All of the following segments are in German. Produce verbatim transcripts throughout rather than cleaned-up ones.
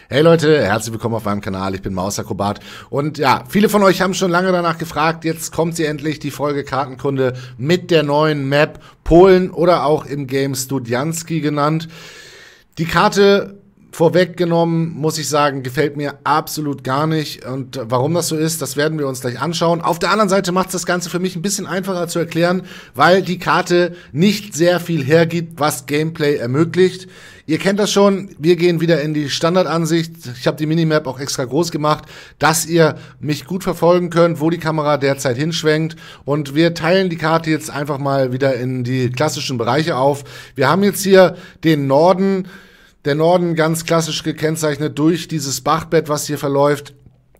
Hey Leute, herzlich willkommen auf meinem Kanal, ich bin Mausakrobat und ja, viele von euch haben schon lange danach gefragt, jetzt kommt sie endlich, die Folge Kartenkunde mit der neuen Map Polen oder auch im Game Studianski genannt. Die Karte vorweggenommen, muss ich sagen, gefällt mir absolut gar nicht und warum das so ist, das werden wir uns gleich anschauen. Auf der anderen Seite macht es das Ganze für mich ein bisschen einfacher zu erklären, weil die Karte nicht sehr viel hergibt, was Gameplay ermöglicht. Ihr kennt das schon, wir gehen wieder in die Standardansicht. Ich habe die Minimap auch extra groß gemacht, dass ihr mich gut verfolgen könnt, wo die Kamera derzeit hinschwenkt. Und wir teilen die Karte jetzt einfach mal wieder in die klassischen Bereiche auf. Wir haben jetzt hier den Norden, der Norden ganz klassisch gekennzeichnet durch dieses Bachbett, was hier verläuft.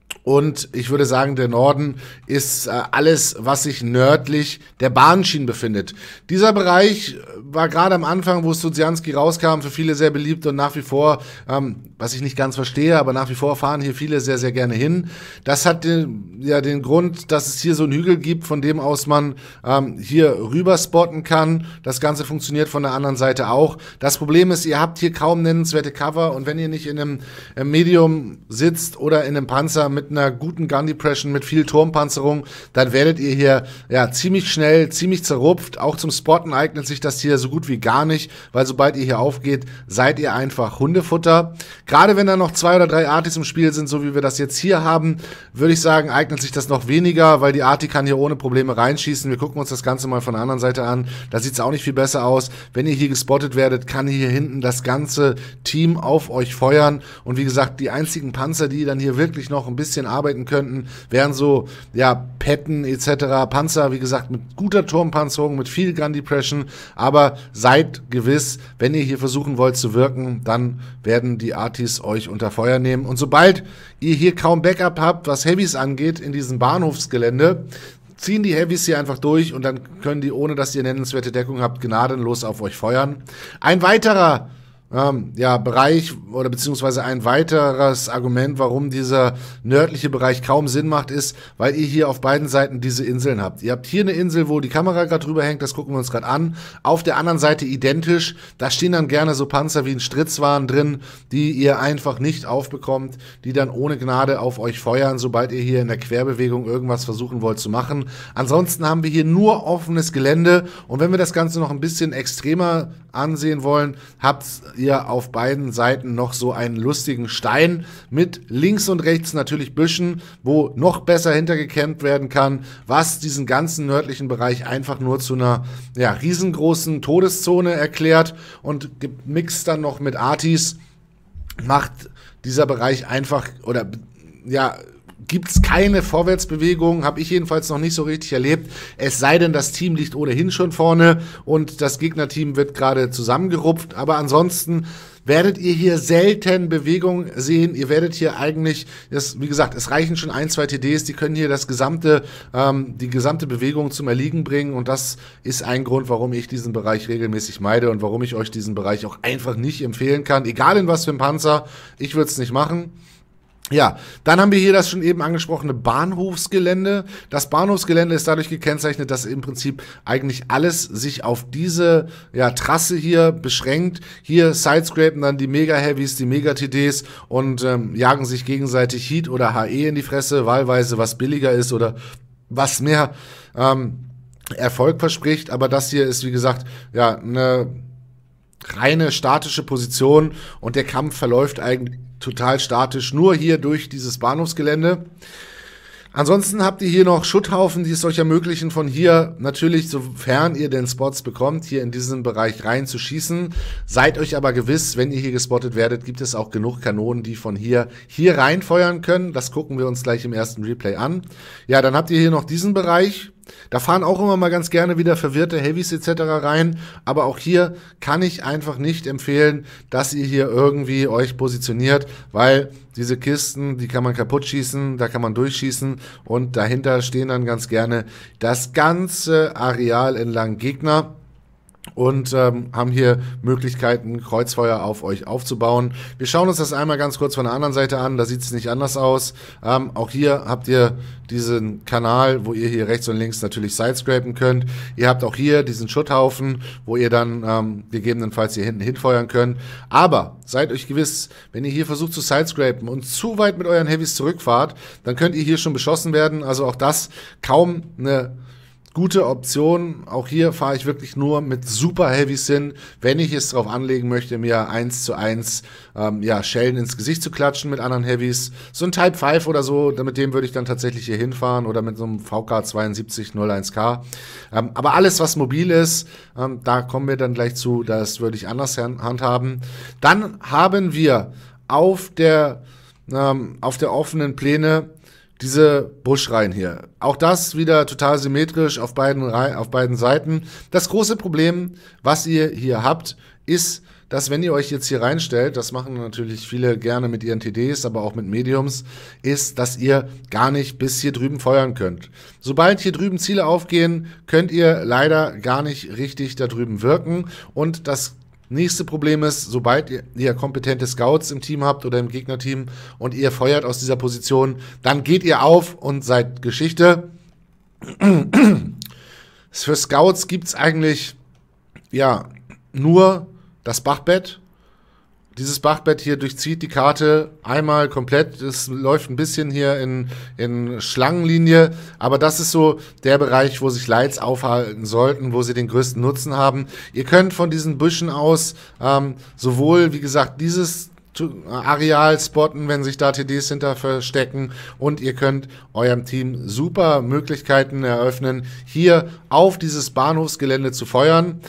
Und ich würde sagen, der Norden ist äh, alles, was sich nördlich der Bahnschienen befindet. Dieser Bereich war gerade am Anfang, wo Studianski rauskam, für viele sehr beliebt und nach wie vor, ähm, was ich nicht ganz verstehe, aber nach wie vor fahren hier viele sehr, sehr gerne hin. Das hat den, ja, den Grund, dass es hier so einen Hügel gibt, von dem aus man ähm, hier rüber spotten kann. Das Ganze funktioniert von der anderen Seite auch. Das Problem ist, ihr habt hier kaum nennenswerte Cover und wenn ihr nicht in einem, einem Medium sitzt oder in einem Panzer mit einer guten Gun Depression, mit viel Turmpanzerung, dann werdet ihr hier ja ziemlich schnell, ziemlich zerrupft. Auch zum Spotten eignet sich das hier so gut wie gar nicht, weil sobald ihr hier aufgeht, seid ihr einfach Hundefutter. Gerade wenn da noch zwei oder drei Artis im Spiel sind, so wie wir das jetzt hier haben, würde ich sagen, eignet sich das noch weniger, weil die Arti kann hier ohne Probleme reinschießen. Wir gucken uns das Ganze mal von der anderen Seite an. Da sieht es auch nicht viel besser aus. Wenn ihr hier gespottet werdet, kann hier hinten das ganze Team auf euch feuern. Und wie gesagt, die einzigen Panzer, die dann hier wirklich noch ein bisschen arbeiten könnten, wären so, ja, Petten et cetera. Panzer, wie gesagt, mit guter Turmpanzerung, mit viel Gun Depression, aber seid gewiss, wenn ihr hier versuchen wollt zu wirken, dann werden die Artis euch unter Feuer nehmen. Und sobald ihr hier kaum Backup habt, was Heavys angeht, in diesem Bahnhofsgelände, ziehen die Heavys hier einfach durch und dann können die, ohne dass ihr nennenswerte Deckung habt, gnadenlos auf euch feuern. Ein weiterer Ähm, ja, Bereich oder beziehungsweise ein weiteres Argument, warum dieser nördliche Bereich kaum Sinn macht, ist, weil ihr hier auf beiden Seiten diese Inseln habt. Ihr habt hier eine Insel, wo die Kamera gerade drüber hängt, das gucken wir uns gerade an. Auf der anderen Seite identisch, da stehen dann gerne so Panzer wie ein Stritzwahn drin, die ihr einfach nicht aufbekommt, die dann ohne Gnade auf euch feuern, sobald ihr hier in der Querbewegung irgendwas versuchen wollt zu machen. Ansonsten haben wir hier nur offenes Gelände und wenn wir das Ganze noch ein bisschen extremer ansehen wollen, habt ihr auf beiden Seiten noch so einen lustigen Stein mit links und rechts natürlich Büschen, wo noch besser hintergekämmt werden kann, was diesen ganzen nördlichen Bereich einfach nur zu einer ja, riesengroßen Todeszone erklärt und gemixt dann noch mit Artis macht dieser Bereich einfach oder ja gibt es keine Vorwärtsbewegung, habe ich jedenfalls noch nicht so richtig erlebt, es sei denn, das Team liegt ohnehin schon vorne und das Gegnerteam wird gerade zusammengerupft, aber ansonsten werdet ihr hier selten Bewegung sehen, ihr werdet hier eigentlich, das, wie gesagt, es reichen schon ein, zwei T Ds, die können hier das gesamte, ähm, die gesamte Bewegung zum Erliegen bringen und das ist ein Grund, warum ich diesen Bereich regelmäßig meide und warum ich euch diesen Bereich auch einfach nicht empfehlen kann, egal in was für ein Panzer, ich würde es nicht machen. Ja, dann haben wir hier das schon eben angesprochene Bahnhofsgelände. Das Bahnhofsgelände ist dadurch gekennzeichnet, dass im Prinzip eigentlich alles sich auf diese ja, Trasse hier beschränkt. Hier sidescrapen dann die Mega-Heavies, die Mega-T Ds und ähm, jagen sich gegenseitig Heat oder H E in die Fresse, wahlweise was billiger ist oder was mehr ähm, Erfolg verspricht. Aber das hier ist, wie gesagt, ja, eine reine statische Position und der Kampf verläuft eigentlich total statisch, nur hier durch dieses Bahnhofsgelände. Ansonsten habt ihr hier noch Schutthaufen, die es euch ermöglichen, von hier natürlich, sofern ihr den Spots bekommt, hier in diesen Bereich rein zu schießen. Seid euch aber gewiss, wenn ihr hier gespottet werdet, gibt es auch genug Kanonen, die von hier hier reinfeuern können. Das gucken wir uns gleich im ersten Replay an. Ja, dann habt ihr hier noch diesen Bereich. Da fahren auch immer mal ganz gerne wieder verwirrte Heavys et cetera rein, aber auch hier kann ich einfach nicht empfehlen, dass ihr hier irgendwie euch positioniert, weil diese Kisten, die kann man kaputt schießen, da kann man durchschießen und dahinter stehen dann ganz gerne das ganze Areal entlang Gegner. und ähm, haben hier Möglichkeiten, Kreuzfeuer auf euch aufzubauen. Wir schauen uns das einmal ganz kurz von der anderen Seite an, da sieht es nicht anders aus. Ähm, auch hier habt ihr diesen Kanal, wo ihr hier rechts und links natürlich sidescrapen könnt. Ihr habt auch hier diesen Schutthaufen, wo ihr dann ähm, gegebenenfalls hier hinten hinfeuern könnt. Aber seid euch gewiss, wenn ihr hier versucht zu sidescrapen und zu weit mit euren Heavys zurückfahrt, dann könnt ihr hier schon beschossen werden. Also auch das kaum eine gute Option. Auch hier fahre ich wirklich nur mit super Heavys hin, wenn ich es darauf anlegen möchte, mir eins zu eins ähm, ja, Schellen ins Gesicht zu klatschen mit anderen Heavys. So ein Type fünf oder so, mit dem würde ich dann tatsächlich hier hinfahren oder mit so einem V K zweiundsiebzig null eins K. Ähm, aber alles, was mobil ist, ähm, da kommen wir dann gleich zu, das würde ich anders handhaben. Dann haben wir auf der, ähm, auf der offenen Pläne diese Buschreihen hier. Auch das wieder total symmetrisch auf beiden, auf beiden Seiten. Das große Problem, was ihr hier habt, ist, dass wenn ihr euch jetzt hier reinstellt, das machen natürlich viele gerne mit ihren T Ds, aber auch mit Mediums, ist, dass ihr gar nicht bis hier drüben feuern könnt. Sobald hier drüben Ziele aufgehen, könnt ihr leider gar nicht richtig da drüben wirken und das nächste Problem ist, sobald ihr, ihr kompetente Scouts im Team habt oder im Gegnerteam und ihr feuert aus dieser Position, dann geht ihr auf und seid Geschichte. Für Scouts gibt es eigentlich ja nur das Bachbett. Dieses Bachbett hier durchzieht die Karte einmal komplett. Es läuft ein bisschen hier in, in Schlangenlinie, aber das ist so der Bereich, wo sich Lights aufhalten sollten, wo sie den größten Nutzen haben. Ihr könnt von diesen Büschen aus ähm, sowohl, wie gesagt, dieses Areal spotten, wenn sich da T Ds hinter verstecken und ihr könnt eurem Team super Möglichkeiten eröffnen, hier auf dieses Bahnhofsgelände zu feuern.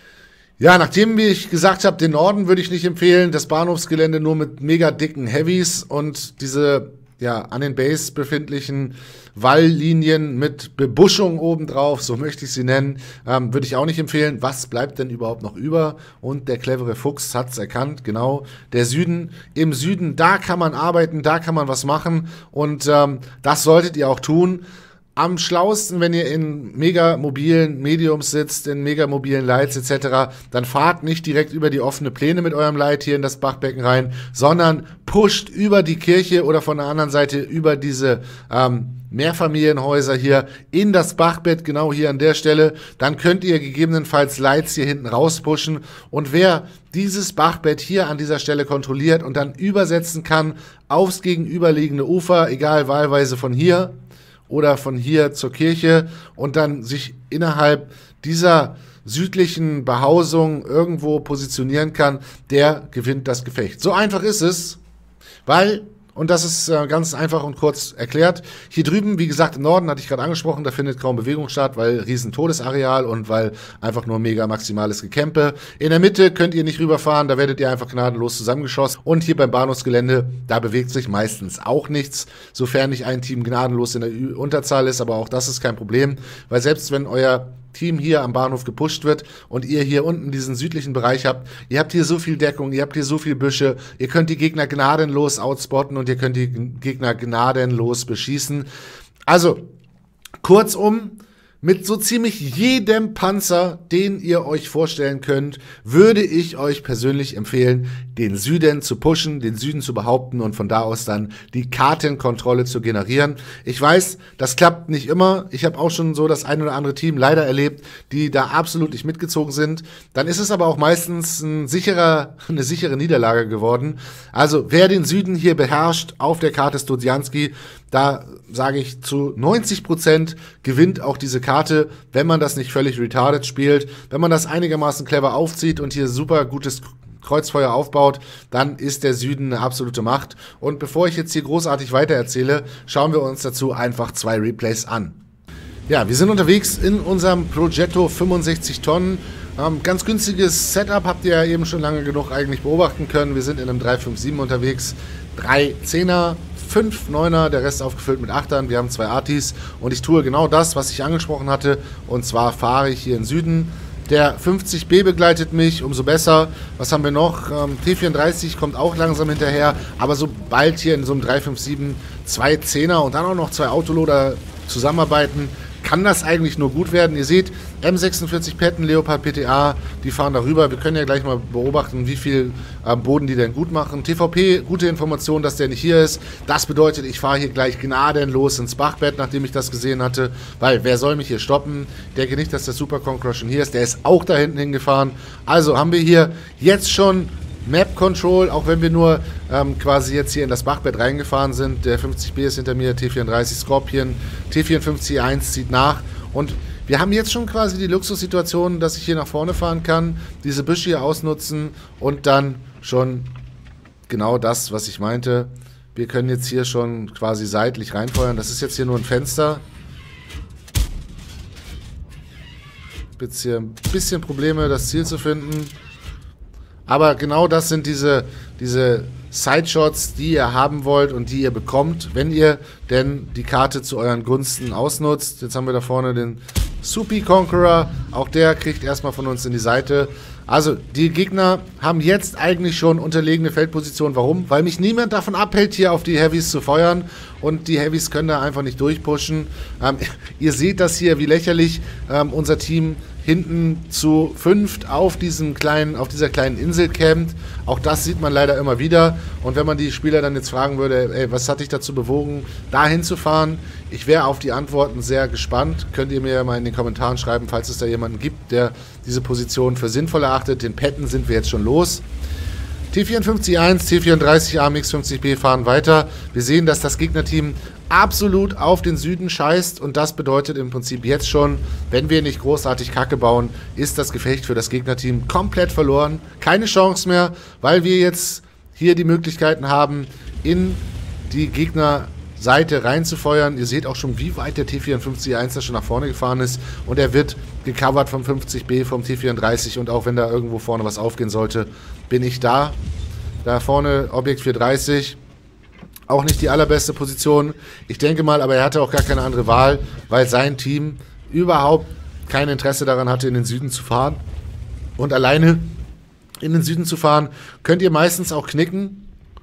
Ja, nachdem ich gesagt habe, den Norden würde ich nicht empfehlen, das Bahnhofsgelände nur mit mega dicken Heavys und diese ja an den Base befindlichen Walllinien mit Bebuschung obendrauf, so möchte ich sie nennen, ähm, würde ich auch nicht empfehlen. Was bleibt denn überhaupt noch über? Und der clevere Fuchs hat es erkannt, genau, der Süden. Im Süden, da kann man arbeiten, da kann man was machen und ähm, das solltet ihr auch tun. Am schlauesten, wenn ihr in mega mobilen Mediums sitzt, in mega mobilen Lights et cetera, dann fahrt nicht direkt über die offene Pläne mit eurem Light hier in das Bachbecken rein, sondern pusht über die Kirche oder von der anderen Seite über diese ähm, Mehrfamilienhäuser hier in das Bachbett, genau hier an der Stelle. Dann könnt ihr gegebenenfalls Lights hier hinten rauspushen und wer dieses Bachbett hier an dieser Stelle kontrolliert und dann übersetzen kann aufs gegenüberliegende Ufer, egal wahlweise von hier oder von hier zur Kirche und dann sich innerhalb dieser südlichen Behausung irgendwo positionieren kann, der gewinnt das Gefecht. So einfach ist es, weil, und das ist äh, ganz einfach und kurz erklärt, hier drüben, wie gesagt, im Norden, hatte ich gerade angesprochen, da findet kaum Bewegung statt, weil riesen Todesareal und weil einfach nur mega maximales Gecampe. In der Mitte könnt ihr nicht rüberfahren, da werdet ihr einfach gnadenlos zusammengeschossen. Und hier beim Bahnhofsgelände, da bewegt sich meistens auch nichts, sofern nicht ein Team gnadenlos in der Unterzahl ist, aber auch das ist kein Problem, weil selbst wenn euer Team hier am Bahnhof gepusht wird und ihr hier unten diesen südlichen Bereich habt, ihr habt hier so viel Deckung, ihr habt hier so viel Büsche, ihr könnt die Gegner gnadenlos outspotten und ihr könnt die Gegner gnadenlos beschießen. Also, kurzum, mit so ziemlich jedem Panzer, den ihr euch vorstellen könnt, würde ich euch persönlich empfehlen, den Süden zu pushen, den Süden zu behaupten und von da aus dann die Kartenkontrolle zu generieren. Ich weiß, das klappt nicht immer. Ich habe auch schon so das ein oder andere Team leider erlebt, die da absolut nicht mitgezogen sind. Dann ist es aber auch meistens ein sicherer, eine sichere Niederlage geworden. Also wer den Süden hier beherrscht auf der Karte Studzianski, da sage ich zu neunzig Prozent gewinnt auch diese Karte, wenn man das nicht völlig retarded spielt. Wenn man das einigermaßen clever aufzieht und hier super gutes Kreuzfeuer aufbaut, dann ist der Süden eine absolute Macht. Und bevor ich jetzt hier großartig weitererzähle, schauen wir uns dazu einfach zwei Replays an. Ja, wir sind unterwegs in unserem Progetto fünfundsechzig Tonnen. Ähm, ganz günstiges Setup, habt ihr ja eben schon lange genug eigentlich beobachten können. Wir sind in einem drei fünf sieben unterwegs, drei Zehner, fünf Neuner, der Rest aufgefüllt mit Achtern. Wir haben zwei Artis und ich tue genau das, was ich angesprochen hatte. Und zwar fahre ich hier in Süden. Der fünfzig B begleitet mich, umso besser. Was haben wir noch? Ähm, T vierunddreißig kommt auch langsam hinterher. Aber sobald hier in so einem drei fünf sieben zwei Zehner und dann auch noch zwei Autoloader zusammenarbeiten, kann das eigentlich nur gut werden. Ihr seht, M sechsundvierzig Patton, Leopard P T A, die fahren darüber. Wir können ja gleich mal beobachten, wie viel am Boden die denn gut machen. T V P, gute Information, dass der nicht hier ist. Das bedeutet, ich fahre hier gleich gnadenlos ins Bachbett, nachdem ich das gesehen hatte, weil wer soll mich hier stoppen? Ich denke nicht, dass der Super Conqueror schon hier ist. Der ist auch da hinten hingefahren. Also haben wir hier jetzt schon Map Control, auch wenn wir nur ähm, quasi jetzt hier in das Bachbett reingefahren sind. Der fünfzig B ist hinter mir, T vierunddreißig Scorpion, T vierundfünfzig E eins zieht nach und wir haben jetzt schon quasi die Luxussituation, dass ich hier nach vorne fahren kann, diese Büsche hier ausnutzen und dann schon genau das, was ich meinte. Wir können jetzt hier schon quasi seitlich reinfeuern. Das ist jetzt hier nur ein Fenster. Jetzt hier ein bisschen Probleme, das Ziel zu finden. Aber genau das sind diese, diese Sideshots, die ihr haben wollt und die ihr bekommt, wenn ihr denn die Karte zu euren Gunsten ausnutzt. Jetzt haben wir da vorne den Super Conqueror. Auch der kriegt erstmal von uns in die Seite. Also, die Gegner haben jetzt eigentlich schon unterlegene Feldpositionen. Warum? Weil mich niemand davon abhält, hier auf die Heavys zu feuern. Und die Heavys können da einfach nicht durchpushen. Ähm, ihr seht das hier, wie lächerlich ähm, unser Team hinten zu fünft auf diesem kleinen, auf dieser kleinen Insel campt. Auch das sieht man leider immer wieder. Und wenn man die Spieler dann jetzt fragen würde, ey, was hat dich dazu bewogen, da hinzufahren? Ich wäre auf die Antworten sehr gespannt. Könnt ihr mir ja mal in den Kommentaren schreiben, falls es da jemanden gibt, der diese Position für sinnvoll erachtet. Den Patton sind wir jetzt schon los. T vierundfünfzig E eins, T vierunddreißig A M X fünfzig B fahren weiter. Wir sehen, dass das Gegnerteam absolut auf den Süden scheißt und das bedeutet im Prinzip jetzt schon, wenn wir nicht großartig Kacke bauen, ist das Gefecht für das Gegnerteam komplett verloren. Keine Chance mehr, weil wir jetzt hier die Möglichkeiten haben, in die Gegnerseite reinzufeuern. Ihr seht auch schon, wie weit der T vierundfünfzig E eins da schon nach vorne gefahren ist und er wird gecovert vom fünfzig B, vom T vierunddreißig und auch wenn da irgendwo vorne was aufgehen sollte, bin ich da. Da vorne Objekt vierhundertdreißig. Auch nicht die allerbeste Position. Ich denke mal, aber er hatte auch gar keine andere Wahl, weil sein Team überhaupt kein Interesse daran hatte, in den Süden zu fahren. Und alleine in den Süden zu fahren, könnt ihr meistens auch knicken.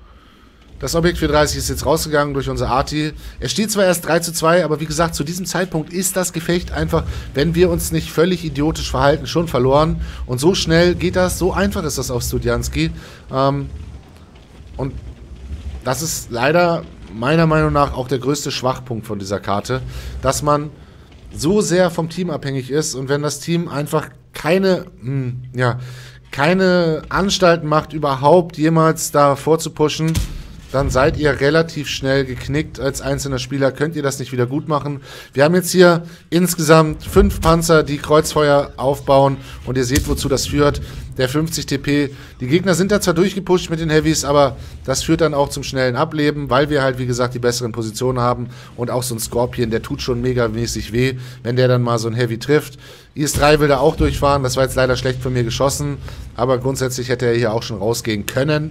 Das Objekt vierhundertdreißig ist jetzt rausgegangen durch unser Arti. Es steht zwar erst drei zu zwei, aber wie gesagt, zu diesem Zeitpunkt ist das Gefecht einfach, wenn wir uns nicht völlig idiotisch verhalten, schon verloren. Und so schnell geht das, so einfach ist das auf Studianski. Ähm, und das ist leider meiner Meinung nach auch der größte Schwachpunkt von dieser Karte, dass man so sehr vom Team abhängig ist und wenn das Team einfach keine, mh, ja, keine Anstalten macht, überhaupt jemals da vorzupushen, dann seid ihr relativ schnell geknickt als einzelner Spieler, könnt ihr das nicht wieder gut machen. Wir haben jetzt hier insgesamt fünf Panzer, die Kreuzfeuer aufbauen und ihr seht, wozu das führt. Der fünfzig T P, die Gegner sind da zwar durchgepusht mit den Heavys, aber das führt dann auch zum schnellen Ableben, weil wir halt, wie gesagt, die besseren Positionen haben und auch so ein Scorpion, der tut schon megamäßig weh, wenn der dann mal so ein Heavy trifft. I S drei will da auch durchfahren, das war jetzt leider schlecht von mir geschossen, aber grundsätzlich hätte er hier auch schon rausgehen können.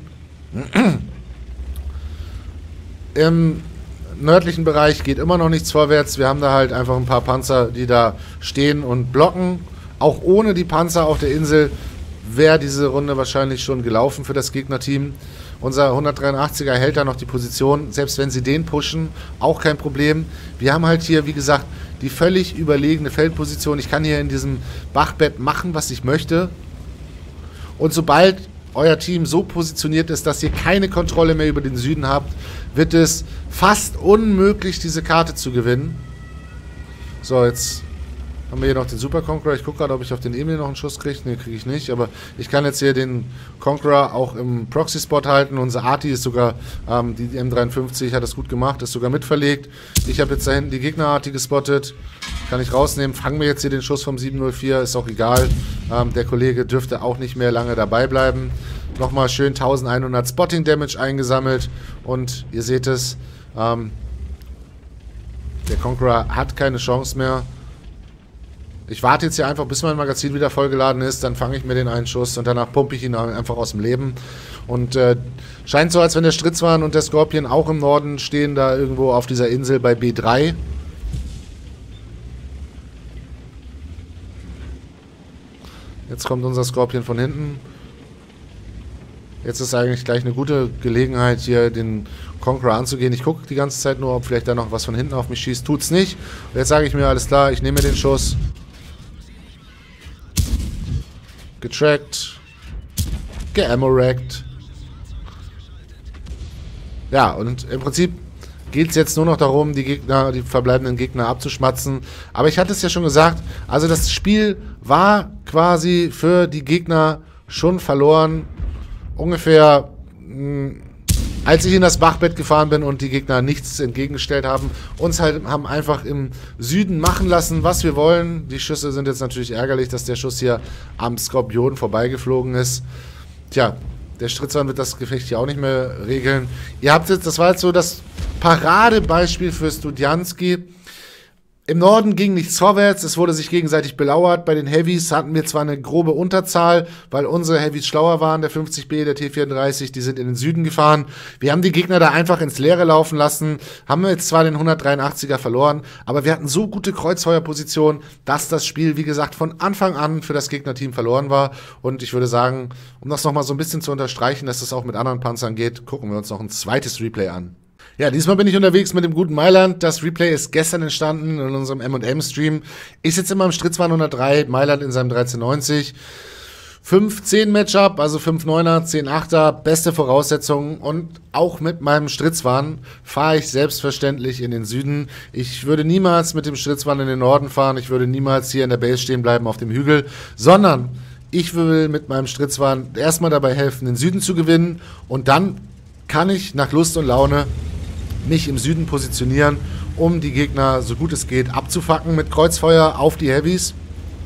Im nördlichen Bereich geht immer noch nichts vorwärts. Wir haben da halt einfach ein paar Panzer, die da stehen und blocken. Auch ohne die Panzer auf der Insel wäre diese Runde wahrscheinlich schon gelaufen für das Gegnerteam. Unser hundertdreiundachtziger hält da noch die Position. Selbst wenn sie den pushen, auch kein Problem. Wir haben halt hier, wie gesagt, die völlig überlegene Feldposition. Ich kann hier in diesem Bachbett machen, was ich möchte. Und sobald euer Team so positioniert ist, dass ihr keine Kontrolle mehr über den Süden habt, wird es fast unmöglich, diese Karte zu gewinnen. So, jetzt haben wir hier noch den Super Conqueror. Ich gucke gerade, ob ich auf den Emil noch einen Schuss kriege. Ne, kriege ich nicht. Aber ich kann jetzt hier den Conqueror auch im Proxy-Spot halten. Unser Arti ist sogar, ähm, die M dreiundfünfzig hat das gut gemacht, ist sogar mitverlegt. Ich habe jetzt da hinten die Gegner-Arti gespottet. Kann ich rausnehmen. Fangen wir jetzt hier den Schuss vom sieben null vier. Ist auch egal. Ähm, der Kollege dürfte auch nicht mehr lange dabei bleiben. Nochmal schön eintausendeinhundert Spotting Damage eingesammelt. Und ihr seht es, ähm, der Conqueror hat keine Chance mehr. Ich warte jetzt hier einfach, bis mein Magazin wieder vollgeladen ist, dann fange ich mir den einen Schuss und danach pumpe ich ihn einfach aus dem Leben. Und äh, scheint so, als wenn der Stritzwan und der Scorpion auch im Norden stehen, da irgendwo auf dieser Insel bei B drei. Jetzt kommt unser Scorpion von hinten. Jetzt ist eigentlich gleich eine gute Gelegenheit, hier den Conqueror anzugehen. Ich gucke die ganze Zeit nur, ob vielleicht da noch was von hinten auf mich schießt. Tut's nicht. Und jetzt sage ich mir, alles klar, ich nehme mir den Schuss. Getrackt. Geamorackt. Ja, und im Prinzip geht es jetzt nur noch darum, die Gegner, die verbleibenden Gegner abzuschmatzen. Aber ich hatte es ja schon gesagt, also das Spiel war quasi für die Gegner schon verloren. Ungefähr, mh, als ich in das Bachbett gefahren bin und die Gegner nichts entgegengestellt haben, uns halt haben einfach im Süden machen lassen, was wir wollen. Die Schüsse sind jetzt natürlich ärgerlich, dass der Schuss hier am Skorpion vorbeigeflogen ist. Tja, der Stritzmann wird das Gefecht hier auch nicht mehr regeln. Ihr habt jetzt, das war jetzt so das Paradebeispiel für Studianski. Im Norden ging nichts vorwärts, es wurde sich gegenseitig belauert. Bei den Heavys hatten wir zwar eine grobe Unterzahl, weil unsere Heavys schlauer waren, der fünfzig B, der T vierunddreißig, die sind in den Süden gefahren. Wir haben die Gegner da einfach ins Leere laufen lassen, haben jetzt zwar den hundertdreiundachtziger verloren, aber wir hatten so gute Kreuzfeuerpositionen, dass das Spiel, wie gesagt, von Anfang an für das Gegnerteam verloren war. Und ich würde sagen, um das nochmal so ein bisschen zu unterstreichen, dass das auch mit anderen Panzern geht, gucken wir uns noch ein zweites Replay an. Ja, diesmal bin ich unterwegs mit dem guten Mailand. Das Replay ist gestern entstanden in unserem M und M-Stream. Ich sitze immer im Stritzwan hundertdrei, Mailand in seinem dreizehn neunzig. fünf zehn Matchup, also fünf neuner, zehn achter, beste Voraussetzungen. Und auch mit meinem Stritzwan fahre ich selbstverständlich in den Süden. Ich würde niemals mit dem Stritzwan in den Norden fahren. Ich würde niemals hier in der Base stehen bleiben auf dem Hügel, sondern ich will mit meinem Stritzwan erstmal dabei helfen, den Süden zu gewinnen. Und dann kann ich nach Lust und Laune mich im Süden positionieren, um die Gegner, so gut es geht, abzufacken mit Kreuzfeuer auf die Heavys.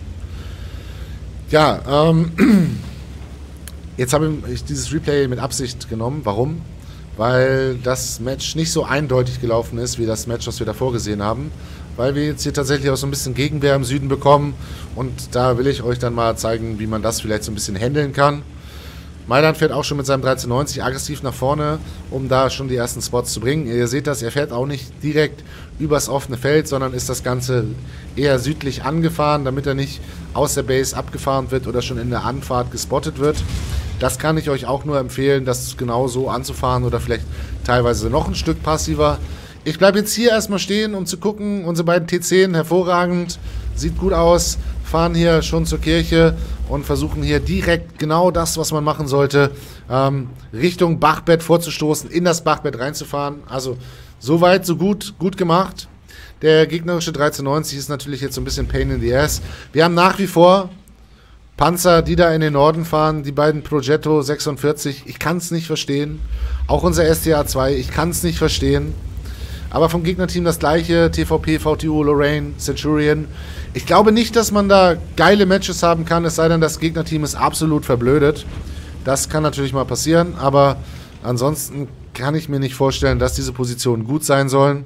Ja, ähm, jetzt habe ich dieses Replay mit Absicht genommen. Warum? Weil das Match nicht so eindeutig gelaufen ist, wie das Match, was wir davor gesehen haben. Weil wir jetzt hier tatsächlich auch so ein bisschen Gegenwehr im Süden bekommen. Und da will ich euch dann mal zeigen, wie man das vielleicht so ein bisschen handeln kann. Mailand fährt auch schon mit seinem dreizehn neunzig aggressiv nach vorne, um da schon die ersten Spots zu bringen. Ihr seht das, er fährt auch nicht direkt übers offene Feld, sondern ist das Ganze eher südlich angefahren, damit er nicht aus der Base abgefahren wird oder schon in der Anfahrt gespottet wird. Das kann ich euch auch nur empfehlen, das genau so anzufahren oder vielleicht teilweise noch ein Stück passiver. Ich bleibe jetzt hier erstmal stehen, um zu gucken. Unsere beiden T zehn, hervorragend, sieht gut aus, fahren hier schon zur Kirche und versuchen hier direkt genau das, was man machen sollte, ähm, Richtung Bachbett vorzustoßen, in das Bachbett reinzufahren. Also so weit, so gut, gut gemacht. Der gegnerische dreizehn neunzig ist natürlich jetzt so ein bisschen Pain in the Ass. Wir haben nach wie vor Panzer, die da in den Norden fahren, die beiden Progetto sechsundvierzig, ich kann es nicht verstehen. Auch unser S T A zwei, ich kann es nicht verstehen. Aber vom Gegnerteam das gleiche, T V P, V T U, Lorraine, Centurion. Ich glaube nicht, dass man da geile Matches haben kann, es sei denn, das Gegnerteam ist absolut verblödet. Das kann natürlich mal passieren, aber ansonsten kann ich mir nicht vorstellen, dass diese Positionen gut sein sollen.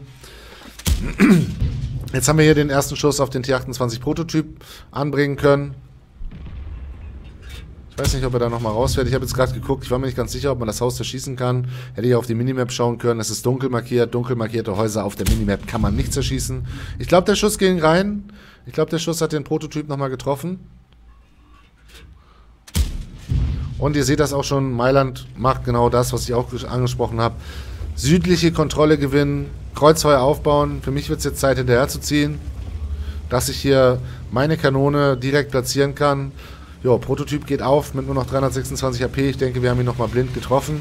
Jetzt haben wir hier den ersten Schuss auf den T achtundzwanzig Prototyp anbringen können. Ich weiß nicht, ob er da nochmal rausfährt. Ich habe jetzt gerade geguckt, ich war mir nicht ganz sicher, ob man das Haus zerschießen kann. Hätte ich auf die Minimap schauen können. Es ist dunkel markiert. Dunkel markierte Häuser auf der Minimap kann man nicht zerschießen. Ich glaube, der Schuss ging rein. Ich glaube, der Schuss hat den Prototyp nochmal getroffen. Und ihr seht das auch schon, Mailand macht genau das, was ich auch angesprochen habe. Südliche Kontrolle gewinnen, Kreuzfeuer aufbauen. Für mich wird es jetzt Zeit, hinterher zu ziehen, dass ich hier meine Kanone direkt platzieren kann. Jo, Prototyp geht auf mit nur noch dreihundertsechsundzwanzig A P. Ich denke, wir haben ihn nochmal blind getroffen.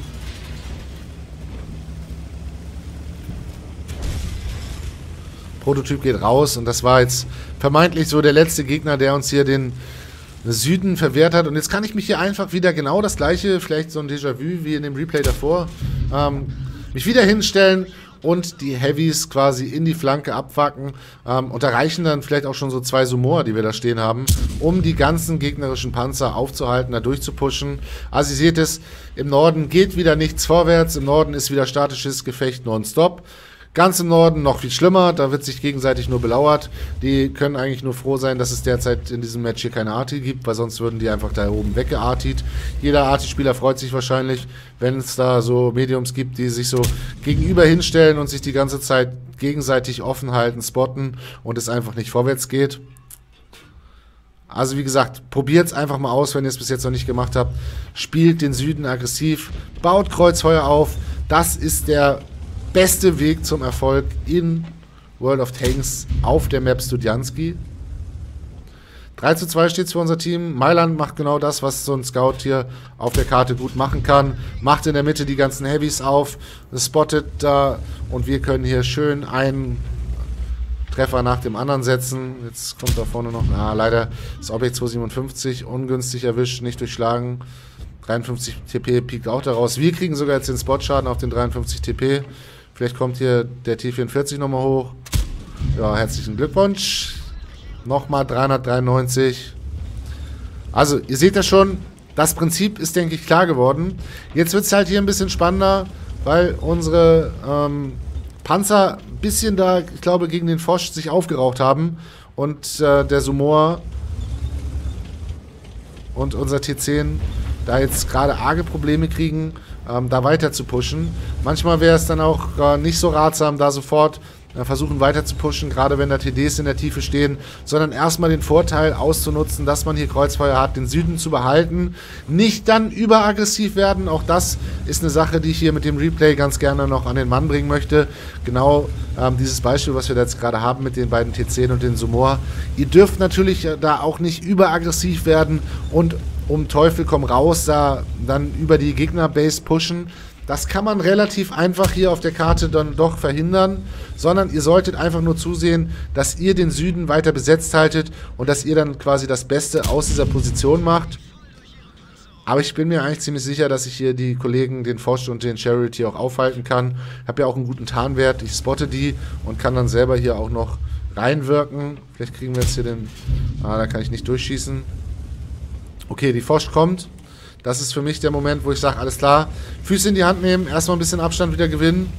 Prototyp geht raus und das war jetzt vermeintlich so der letzte Gegner, der uns hier den Süden verwehrt hat. Und jetzt kann ich mich hier einfach wieder genau das gleiche, vielleicht so ein Déjà-vu wie in dem Replay davor, ähm, mich wieder hinstellen und die Heavys quasi in die Flanke abfacken. Ähm, und da reichen dann vielleicht auch schon so zwei Sumor, die wir da stehen haben, um die ganzen gegnerischen Panzer aufzuhalten, da durchzupushen. Also ihr seht es, im Norden geht wieder nichts vorwärts, im Norden ist wieder statisches Gefecht nonstop. Ganz im Norden noch viel schlimmer, da wird sich gegenseitig nur belauert. Die können eigentlich nur froh sein, dass es derzeit in diesem Match hier keine Arti gibt, weil sonst würden die einfach da oben weggeartigt. Jeder Arti-Spieler freut sich wahrscheinlich, wenn es da so Mediums gibt, die sich so gegenüber hinstellen und sich die ganze Zeit gegenseitig offen halten, spotten und es einfach nicht vorwärts geht. Also wie gesagt, probiert es einfach mal aus, wenn ihr es bis jetzt noch nicht gemacht habt. Spielt den Süden aggressiv, baut Kreuzfeuer auf. Das ist der beste Weg zum Erfolg in World of Tanks auf der Map Studianski. drei zu zwei steht es für unser Team. Mailand macht genau das, was so ein Scout hier auf der Karte gut machen kann. Macht in der Mitte die ganzen Heavys auf, spottet da und wir können hier schön einen Treffer nach dem anderen setzen. Jetzt kommt da vorne noch, ah, leider das Objekt zweihundertsiebenundfünfzig, ungünstig erwischt, nicht durchschlagen. dreiundfünfzig T P piekt auch daraus. Wir kriegen sogar jetzt den Spotschaden auf den dreiundfünfzig T P. Vielleicht kommt hier der T vierundvierzig nochmal hoch. Ja, herzlichen Glückwunsch. Nochmal dreihundertdreiundneunzig. Also, ihr seht ja schon, das Prinzip ist, denke ich, klar geworden. Jetzt wird es halt hier ein bisschen spannender, weil unsere ähm, Panzer ein bisschen da, ich glaube, gegen den Foch sich aufgeraucht haben. Und äh, der Sumor und unser T zehn da jetzt gerade arge Probleme kriegen, ähm, da weiter zu pushen. Manchmal wäre es dann auch äh, nicht so ratsam, da sofort äh, versuchen weiter zu pushen, gerade wenn da T Ds in der Tiefe stehen, sondern erstmal den Vorteil auszunutzen, dass man hier Kreuzfeuer hat, den Süden zu behalten, nicht dann überaggressiv werden. Auch das ist eine Sache, die ich hier mit dem Replay ganz gerne noch an den Mann bringen möchte. Genau ähm, dieses Beispiel, was wir da jetzt gerade haben mit den beiden T zehn und den Sumor. Ihr dürft natürlich äh, da auch nicht überaggressiv werden und um Teufel komm raus, da dann über die Gegnerbase pushen. Das kann man relativ einfach hier auf der Karte dann doch verhindern, sondern ihr solltet einfach nur zusehen, dass ihr den Süden weiter besetzt haltet und dass ihr dann quasi das Beste aus dieser Position macht. Aber ich bin mir eigentlich ziemlich sicher, dass ich hier die Kollegen, den Foch und den Charity auch aufhalten kann. Ich habe ja auch einen guten Tarnwert, ich spotte die und kann dann selber hier auch noch reinwirken. Vielleicht kriegen wir jetzt hier den... Ah, da kann ich nicht durchschießen. Okay, die Foch kommt. Das ist für mich der Moment, wo ich sage, alles klar, Füße in die Hand nehmen, erstmal ein bisschen Abstand wieder gewinnen.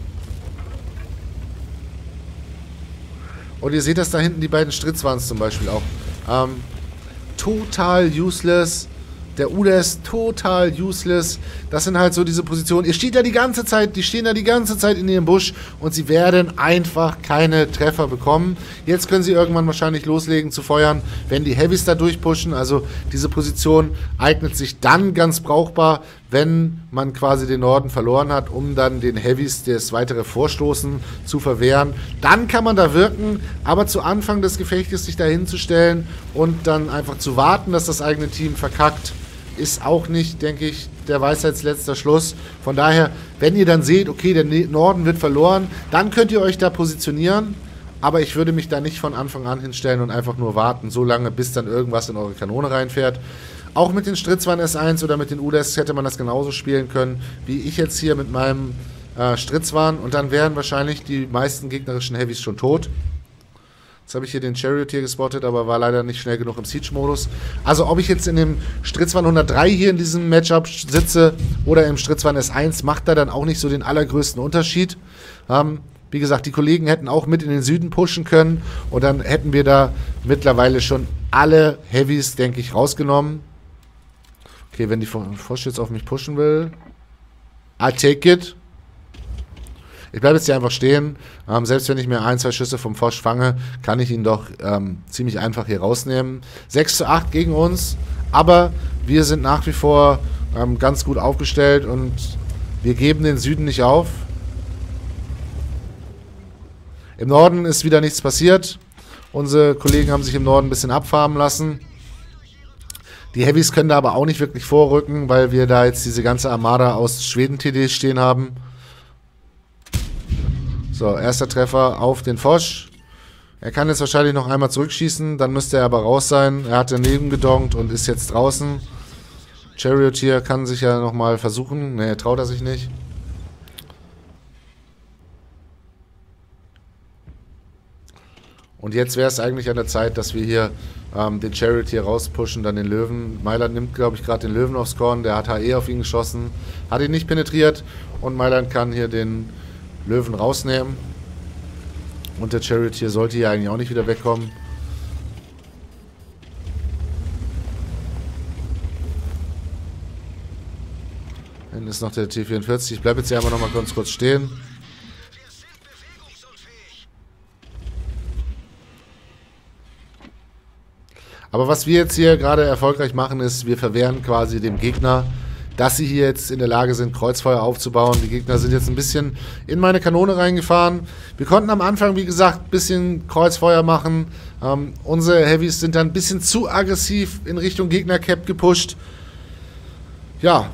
Und ihr seht das da hinten, die beiden Stritzwans zum Beispiel auch. Ähm, total useless. Der U D E S total useless. Das sind halt so diese Positionen. Ihr steht da die ganze Zeit, die stehen da die ganze Zeit in ihrem Busch und sie werden einfach keine Treffer bekommen. Jetzt können sie irgendwann wahrscheinlich loslegen zu feuern, wenn die Heavys da durchpushen. Also diese Position eignet sich dann ganz brauchbar, wenn man quasi den Norden verloren hat, um dann den Heavys das weitere Vorstoßen zu verwehren. Dann kann man da wirken, aber zu Anfang des Gefechtes sich da hinzustellen und dann einfach zu warten, dass das eigene Team verkackt, ist auch nicht, denke ich, der Weisheitsletzter Schluss. Von daher, wenn ihr dann seht, okay, der Norden wird verloren, dann könnt ihr euch da positionieren. Aber ich würde mich da nicht von Anfang an hinstellen und einfach nur warten, so lange, bis dann irgendwas in eure Kanone reinfährt. Auch mit den Stritzwan S eins oder mit den U D E S hätte man das genauso spielen können, wie ich jetzt hier mit meinem äh, Stritzwan. Und dann wären wahrscheinlich die meisten gegnerischen Heavys schon tot. Jetzt habe ich hier den Charioteer gespottet, aber war leider nicht schnell genug im Siege-Modus. Also ob ich jetzt in dem Stritzwan hundertdrei hier in diesem Matchup sitze oder im Stritzwan S eins, macht da dann auch nicht so den allergrößten Unterschied. Ähm, wie gesagt, die Kollegen hätten auch mit in den Süden pushen können und dann hätten wir da mittlerweile schon alle Heavys, denke ich, rausgenommen. Okay, wenn die Foch jetzt auf mich pushen will, I take it. Ich bleibe jetzt hier einfach stehen. Ähm, selbst wenn ich mir ein, zwei Schüsse vom Foch fange, kann ich ihn doch ähm, ziemlich einfach hier rausnehmen. sechs zu acht gegen uns, aber wir sind nach wie vor ähm, ganz gut aufgestellt und wir geben den Süden nicht auf. Im Norden ist wieder nichts passiert. Unsere Kollegen haben sich im Norden ein bisschen abfarmen lassen. Die Heavys können da aber auch nicht wirklich vorrücken, weil wir da jetzt diese ganze Armada aus Schweden-T Ds stehen haben. So, erster Treffer auf den Foch. Er kann jetzt wahrscheinlich noch einmal zurückschießen, dann müsste er aber raus sein. Er hat daneben gedonkt und ist jetzt draußen. Charioteer kann sich ja nochmal versuchen. Ne, traut er sich nicht. Und jetzt wäre es eigentlich an der Zeit, dass wir hier ähm, den Charioteer rauspushen, dann den Löwen. Mailand nimmt, glaube ich, gerade den Löwen aufs Korn. Der hat H E auf ihn geschossen, hat ihn nicht penetriert. Und Mailand kann hier den Löwen rausnehmen. Und der Charioteer sollte hier eigentlich auch nicht wieder wegkommen. Hinten ist noch der T vierundvierzig. Ich bleibe jetzt hier einmal noch mal ganz kurz stehen. Aber was wir jetzt hier gerade erfolgreich machen, ist, wir verwehren quasi dem Gegner dass sie hier jetzt in der Lage sind, Kreuzfeuer aufzubauen. Die Gegner sind jetzt ein bisschen in meine Kanone reingefahren. Wir konnten am Anfang, wie gesagt, ein bisschen Kreuzfeuer machen. Ähm, unsere Heavys sind dann ein bisschen zu aggressiv in Richtung Gegner-Cap gepusht. Ja,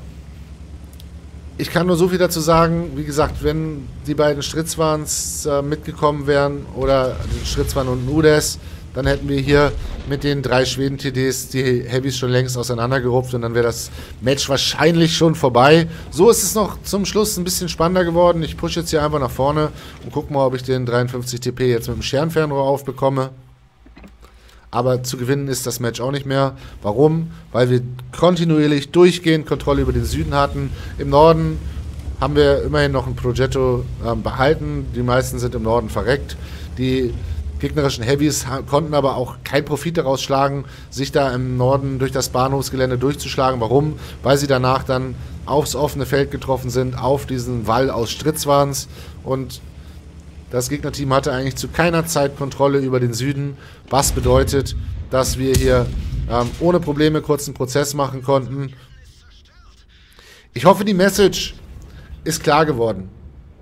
ich kann nur so viel dazu sagen. Wie gesagt, wenn die beiden Stritzwans äh, mitgekommen wären oder Stritzwan und Nudes, dann hätten wir hier mit den drei Schweden-T Ds die Heavys schon längst auseinandergerupft und dann wäre das Match wahrscheinlich schon vorbei. So ist es noch zum Schluss ein bisschen spannender geworden. Ich pushe jetzt hier einfach nach vorne und gucke mal, ob ich den dreiundfünfzig T P jetzt mit dem Scherenfernrohr aufbekomme. Aber zu gewinnen ist das Match auch nicht mehr. Warum? Weil wir kontinuierlich durchgehend Kontrolle über den Süden hatten. Im Norden haben wir immerhin noch ein Progetto äh, behalten. Die meisten sind im Norden verreckt. Die gegnerischen Heavys konnten aber auch keinen Profit daraus schlagen, sich da im Norden durch das Bahnhofsgelände durchzuschlagen. Warum? Weil sie danach dann aufs offene Feld getroffen sind, auf diesen Wall aus Stritzwans. Und das Gegnerteam hatte eigentlich zu keiner Zeit Kontrolle über den Süden, was bedeutet, dass wir hier ähm, ohne Probleme kurzen Prozess machen konnten. Ich hoffe, die Message ist klar geworden.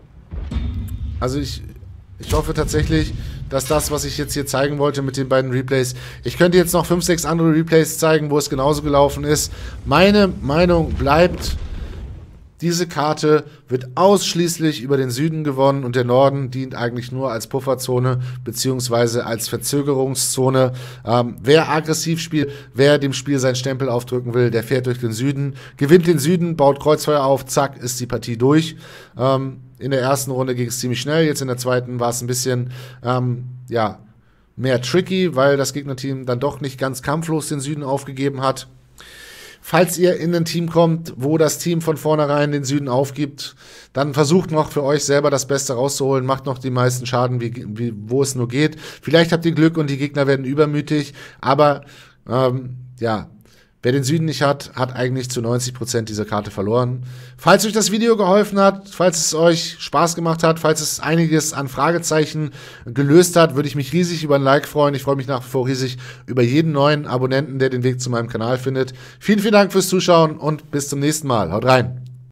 Also ich, ich hoffe tatsächlich, dass das, was ich jetzt hier zeigen wollte mit den beiden Replays, ich könnte jetzt noch fünf, sechs andere Replays zeigen, wo es genauso gelaufen ist. Meine Meinung bleibt, diese Karte wird ausschließlich über den Süden gewonnen und der Norden dient eigentlich nur als Pufferzone beziehungsweise als Verzögerungszone. Ähm, wer aggressiv spielt, wer dem Spiel seinen Stempel aufdrücken will, der fährt durch den Süden, gewinnt den Süden, baut Kreuzfeuer auf, zack, ist die Partie durch. Ähm, in der ersten Runde ging es ziemlich schnell, jetzt in der zweiten war es ein bisschen, ähm, ja, mehr tricky, weil das Gegnerteam dann doch nicht ganz kampflos den Süden aufgegeben hat. Falls ihr in ein Team kommt, wo das Team von vornherein den Süden aufgibt, dann versucht noch für euch selber das Beste rauszuholen, macht noch die meisten Schaden, wie, wie, wo es nur geht. Vielleicht habt ihr Glück und die Gegner werden übermütig, aber ähm, ja, wer den Süden nicht hat, hat eigentlich zu neunzig Prozent diese Karte verloren. Falls euch das Video geholfen hat, falls es euch Spaß gemacht hat, falls es einiges an Fragezeichen gelöst hat, würde ich mich riesig über ein Like freuen. Ich freue mich nach wie vor riesig über jeden neuen Abonnenten, der den Weg zu meinem Kanal findet. Vielen, vielen Dank fürs Zuschauen und bis zum nächsten Mal. Haut rein!